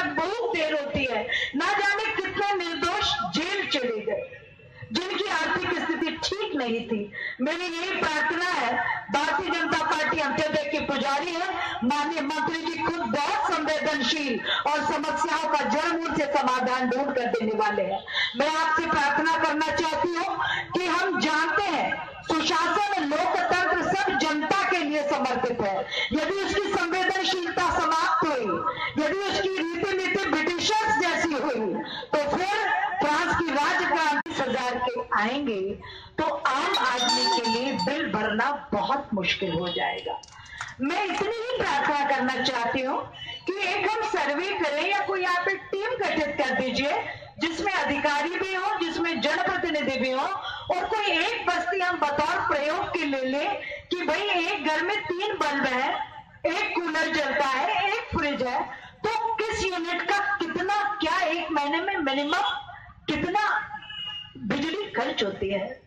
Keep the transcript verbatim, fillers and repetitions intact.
तक बहुत देर होती है। ना जाने कितने निर्दोष जेल चले गए जिनकी आर्थिक स्थिति ठीक नहीं थी। मेरी यही प्रार्थना है, भारतीय जनता पार्टी अंत्योदय के पुजारी है, माननीय मंत्री जी खुद बहुत संवेदनशील और समस्याओं का जड़ मूल से समाधान ढूंढ कर देने वाले हैं। मैं आपसे प्रार्थना करना चाहती हूँ कि हम जानते हैं सुशासन लोकतंत्र सब जनता के लिए समर्पित है। यदि उसकी संवेदनशीलता समाप्त हुई, यदि उसकी रीति नीति ब्रिटिशर्स जैसी हुई, तो फिर फ्रांस की राजक्रांति सजा के आएंगे तो आम आदमी के लिए बिल भरना बहुत मुश्किल हो जाएगा। मैं इतनी ही प्रार्थना करना चाहती हूँ कि एक हम सर्वे करें या कोई यहाँ पे टीम गठित कर दीजिए जिसमें अधिकारी भी हो, जिसमें जनप्रतिनिधि भी हो, और कोई एक बस्ती हम बतौर प्रयोग के ले ले कि भाई एक घर में तीन बल्ब है, एक कूलर चलता है, एक फ्रिज है, तो किस यूनिट का कितना, क्या एक महीने में मिनिमम कितना बिजली खर्च होती है।